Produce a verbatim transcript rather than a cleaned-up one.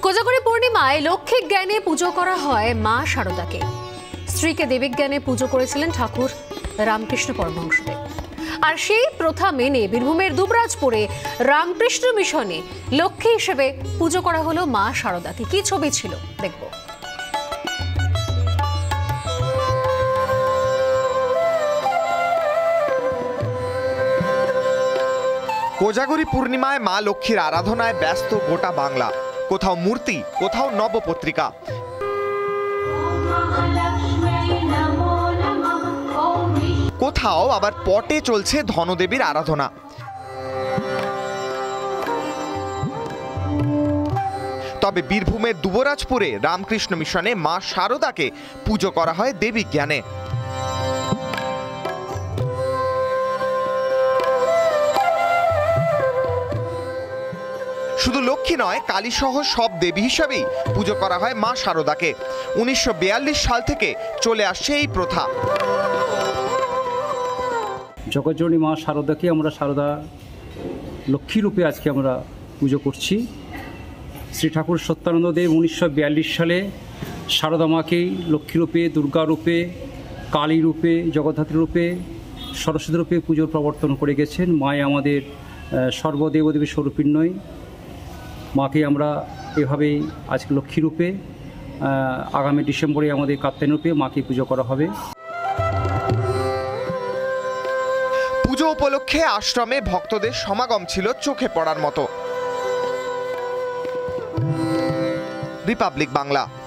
কোজাগরী পূর্ণিমায় লক্ষ্মী জ্ঞানে পুজো করা হয় মা শারদাকে। স্ত্রীকে দেবী জ্ঞানে পুজো করেছিলেন ঠাকুর রামকৃষ্ণ পরমহংসদেব। আর সেই প্রথা মেনে বীরভূমের দুবরাজপুরে রামকৃষ্ণ মিশনে লক্ষ্মী হিসেবে পুজো করা হলো মা শারদাকে। কি ছবি ছিল দেখব। কোজাগরী পূর্ণিমায় মা লক্ষ্মীর আরাধনায় ব্যস্ত গোটা বাংলা। কোথাও মূর্তি, কোথাও নবপত্রিকা। কোথাও আবার পটে চলছে ধনদেবীর আরাধনা। তবে বীরভূমের দুবরাজপুরে রামকৃষ্ণ মিশনে মা শারদাকে পুজো করা হয় দেবী জ্ঞানে। শুধু লক্ষ্মী নয়, কালী সহ সব দেবী হিসাবেই পুজো করা হয় মা শারদাকে। উনিশশো বিয়াল্লিশ সাল থেকে চলে আসছে এই প্রথা। জগজ্জননী মা শারদাকে আমরা শারদা লক্ষ্মী রূপে আজকে আমরা পুজো করছি। শ্রী ঠাকুর সত্যানন্দ দেব উনিশশো বিয়াল্লিশ সালে শারদা মাকেই লক্ষ্মী রূপে, দুর্গা রূপে, কালী রূপে, জগদ্ধাত্রী রূপে, সরস্বতী রূপে পুজোর প্রবর্তন করে গেছেন। মায়ে আমাদের সর্বদেবদেবী স্বরূপিণ্যই। মাকে আমরা এভাবেই আজকে লক্ষ্মী রূপে, আগামী ডিসেম্বরে আমাদের কাত্যায়ন রূপে মাকে পুজো করা হবে। পুজো উপলক্ষে আশ্রমে ভক্তদের সমাগম ছিল চোখে পড়ার মতো। রিপাবলিক বাংলা।